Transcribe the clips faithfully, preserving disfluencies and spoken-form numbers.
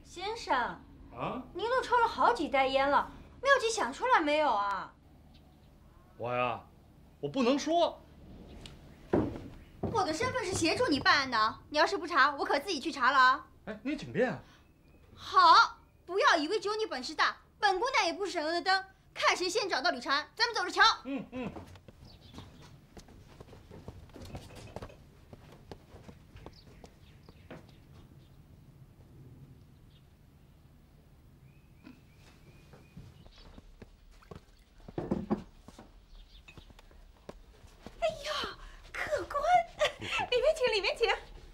先生， 啊， 您都抽了好几袋烟了，妙计想出来没有啊？ 我呀，我不能说。 我的身份是协助你办案的，你要是不查，我可自己去查了啊。 哎，你请便。 好，不要以为只有你本事大，本姑娘也不是省油的灯。看谁先找到李长安，咱们走着瞧。 嗯嗯。 哎呀，客官，里面请，里面请。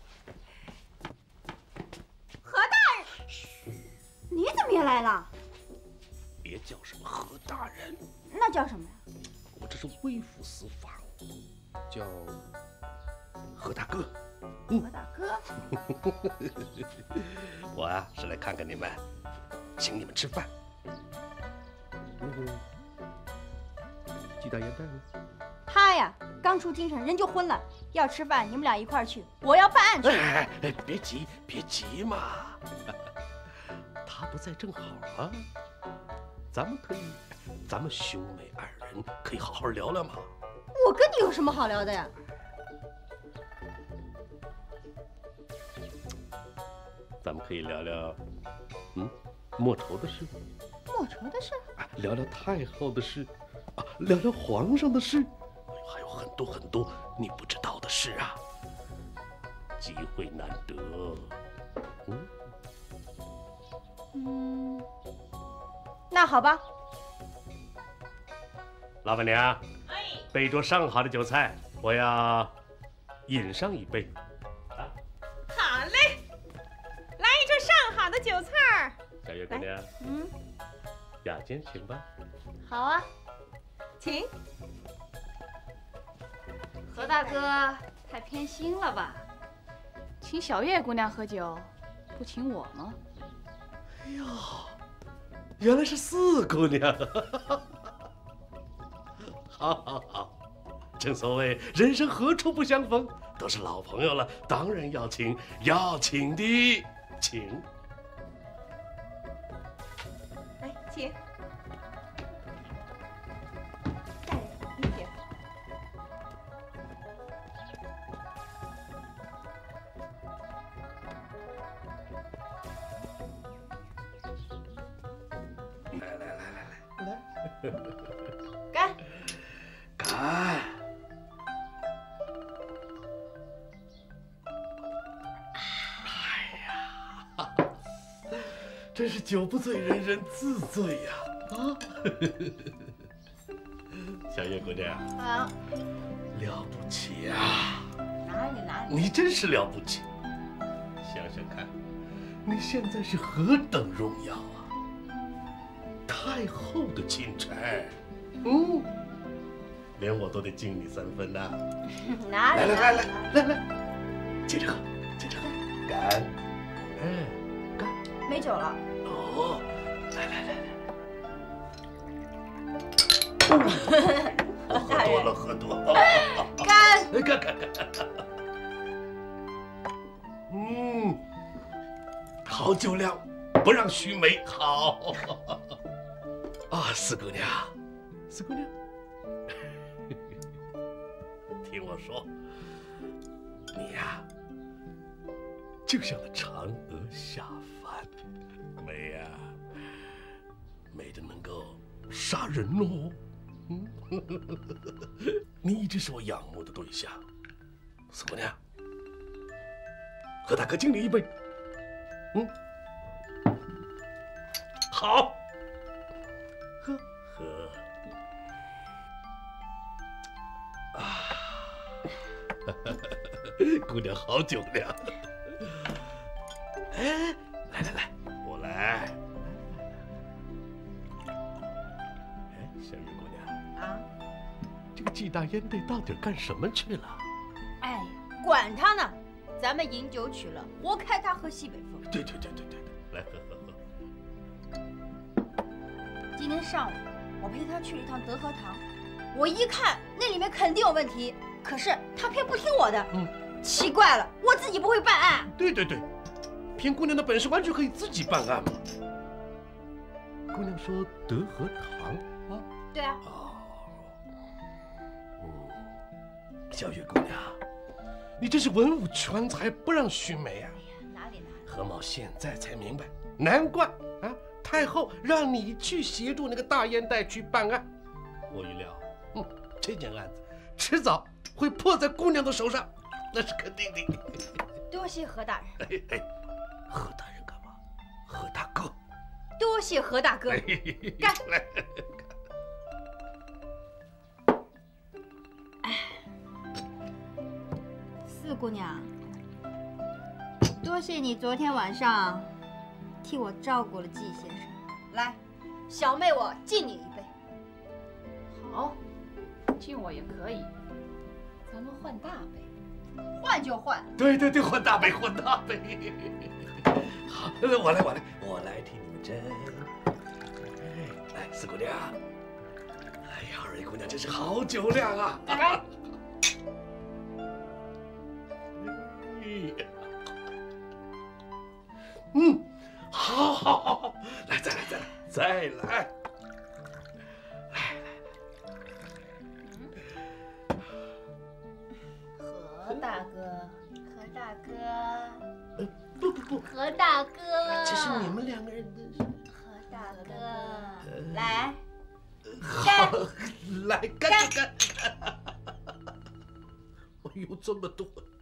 何大人，你怎么也来了？ 别叫什么何大人， 那叫什么呀？ 我这是微服私访，叫何大哥。 何大哥， 我啊是来看看你们，请你们吃饭。那个鸡大烟袋呢？ 他呀，刚出京城，人就昏了。要吃饭，你们俩一块儿去，我要办案去。 哎哎，别急，别急嘛，他不在正好啊。咱们可以，咱们兄妹二人可以好好聊聊嘛。 我跟你有什么好聊的呀？ 咱们可以聊聊，嗯，莫愁的事， 莫愁的事， 啊，聊聊太后的事，啊，聊聊皇上的事，哎呦，还有很多很多你不知道的事啊。机会难得，嗯， 嗯，那好吧。 老板娘， 哎， 备桌上好的酒菜，我要饮上一杯。 好嘞，来一桌上好的酒菜儿。 小月姑娘， 嗯， 雅间请吧。 好啊， 请。 何大哥太偏心了吧？ 请小月姑娘喝酒，不请我吗？ 哎呦，原来是四姑娘。好好好，正所谓人生何处不相逢，都是老朋友了，当然要请，要请的，请。 来，请。 大人，您请。 来来来来来， 干！ 干！哎呀，真是酒不醉人人自醉呀！啊，小月姑娘， 啊， 了不起啊！ 哪里哪里？ 你真是了不起！想想看，你现在是何等荣耀啊！太后的钦差，嗯，连我都得敬你三分呐、啊！ 哪里？ 来来来来来来，接着喝，接着喝，干！哎，干！ 没酒了。 哦，来来来来，喝多了，喝多了。 干！ 干干干！嗯，好酒量，不让须眉。好啊，四姑娘，四姑娘，听我说，你呀，就像那嫦娥下凡，美呀，美的能够杀人哦。嗯，你一直是我仰慕的对象，四姑娘，和大哥敬你一杯。嗯，好，喝喝啊，姑娘好酒量。哎，来来来，我来。哎，小月姑娘。 啊， 这个季大烟袋到底干什么去了？ 哎，管他呢，咱们饮酒取乐，活该他喝西北风。 对对对对对对，来喝喝喝。 今天上午我陪他去了一趟德和堂，我一看那里面肯定有问题，可是他偏不听我的。 嗯， 奇怪了，我自己不会办案。 对对对， 凭姑娘的本事，完全可以自己办案嘛。姑娘说德和堂啊？ 对啊。 哦，嗯，小月姑娘，你真是文武全才，不让须眉啊！ 哪里哪里？ 何某现在才明白，难怪啊，太后让你去协助那个大烟袋去办案。我预料，嗯，这件案子迟早会破在姑娘的手上，那是肯定的。 多谢何大人。 哎哎，何大人干嘛？何大哥。 多谢何大哥。干！ 来。 四姑娘，多谢你昨天晚上替我照顾了季先生。来，小妹我敬你一杯。 好，敬我也可以，咱们换大杯。 换就换。 对对对，换大杯，换大杯。好，我来，我来，我来替你们斟。来，四姑娘。哎呀，二位姑娘真是好酒量啊！ 来。 嗯，好，好，好，来，再来，再来，再来，来来。 何大哥，何大哥， 呃，不不不， 何大哥， 这是你们两个人的事。 何大哥，来， 好，来干干干！哎呦，这么多。